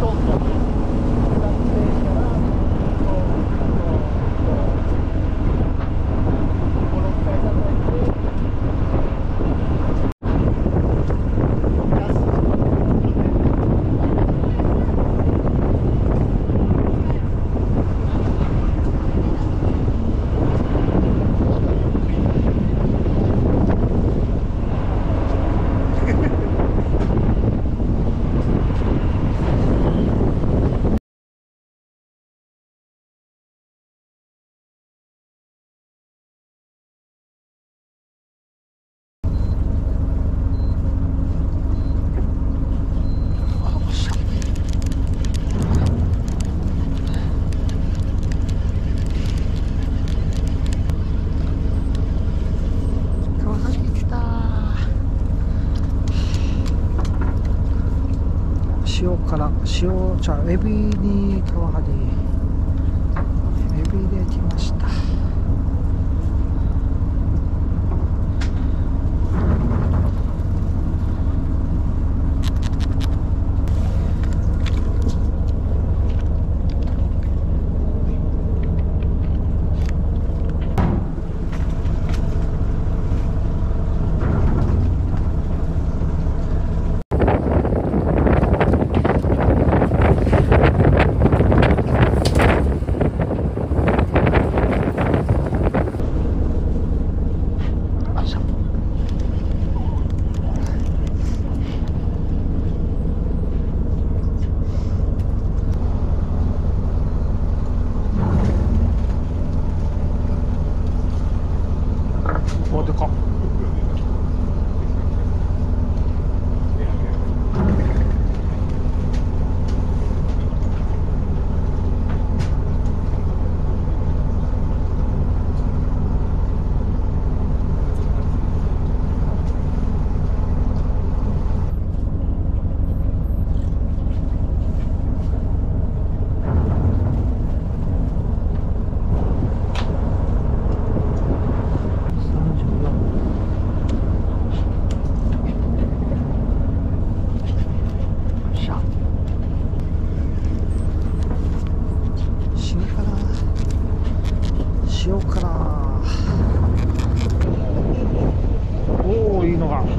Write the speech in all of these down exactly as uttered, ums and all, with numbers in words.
塩から塩茶エビに川張りエビで来ました。お、でかっ。塩辛。おお、いいのが。よ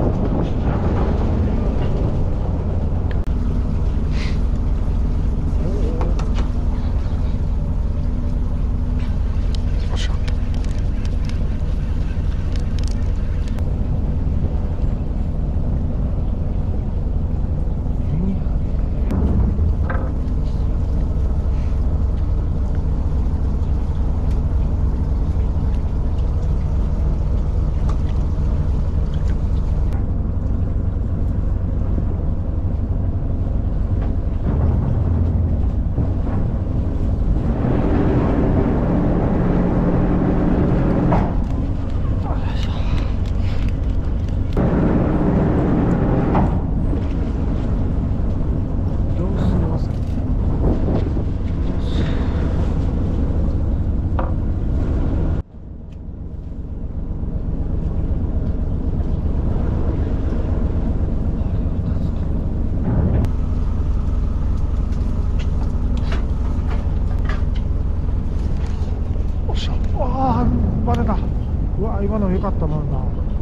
っしゃ。ああ、バレた。うわ、今の良かったもんな。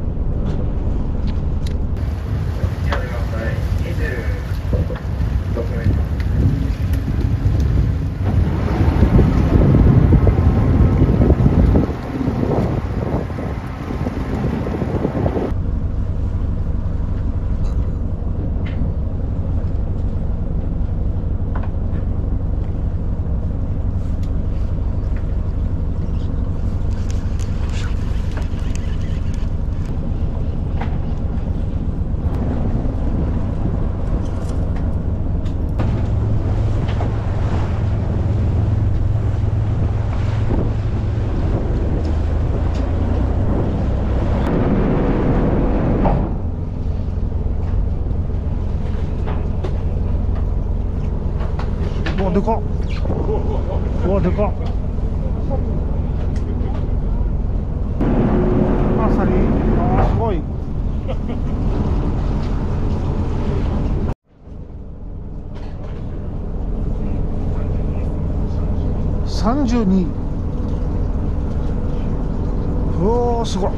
うわ、でかっ。うわ、でかっ。アサリ。ああ、すごい。 さんじゅうに。おお、すごい。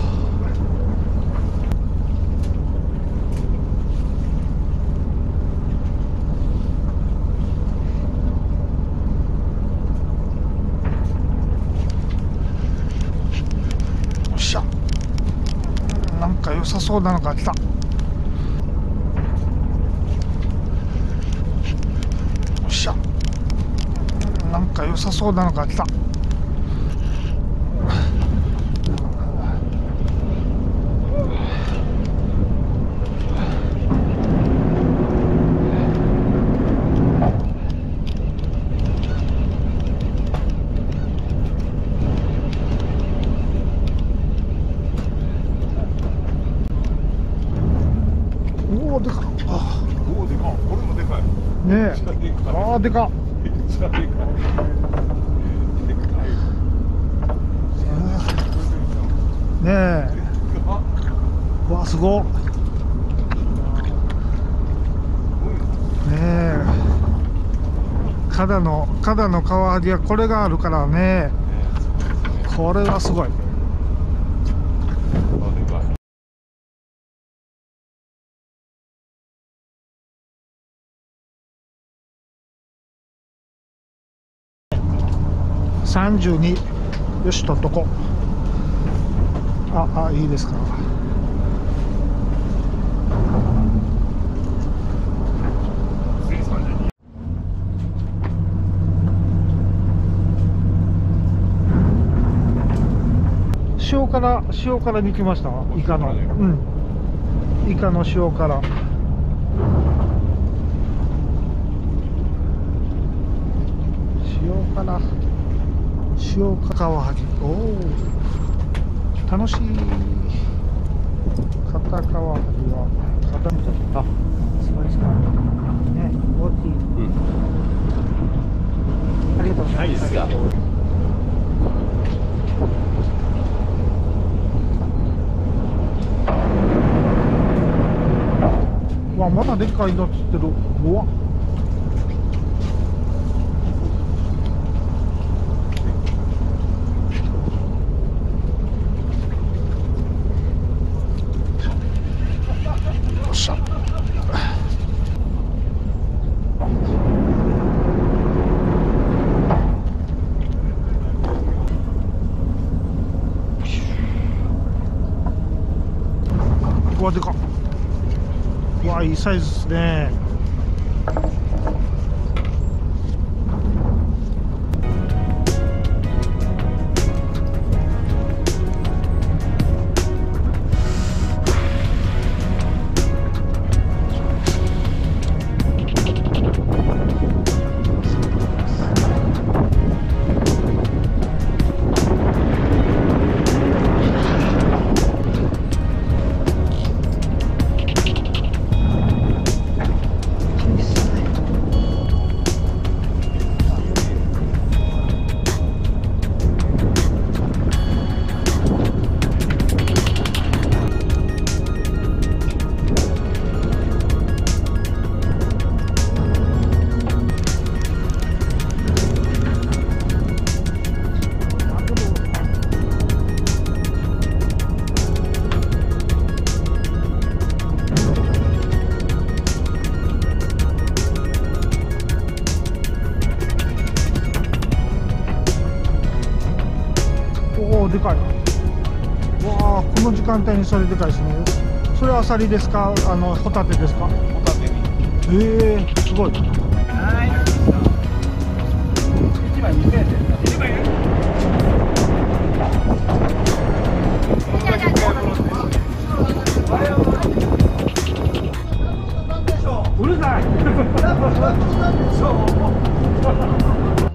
よっしゃ、なんか良さそうなのが来た。よっしゃ、なんか良さそうなのが来た。おお、でかっ。あおお、でかっ。これもでかい。 ねえ、ああ、でかっ。 めっちゃでかい。でかい。 ねえ、 でかっ。 うわ、すごっ。ねえ、加賀の加賀のカワハギはこれがあるからね。これはすごい。さんじゅうに。よし、取っとこう。ああ、いいですか。塩辛、塩辛に来ました。イカの、うん、イカの塩辛。塩辛、塩辛カワハギ。おお、楽しい。カタカワハギは片見ちゃった。あ、すごいですかね。大きい、うん、ありがとうございます。わ、まだでっかいの釣ってる。うわ、よっしゃ。うわ、でかっ。うわ、いいサイズですね。おお、でかい。わあ、この時間帯にそれでかいですね。それはアサリですか、あのホタテですか。 ホタテに。 ええー、すごい。 はい。一枚にせんえんですか。一枚。うるさい。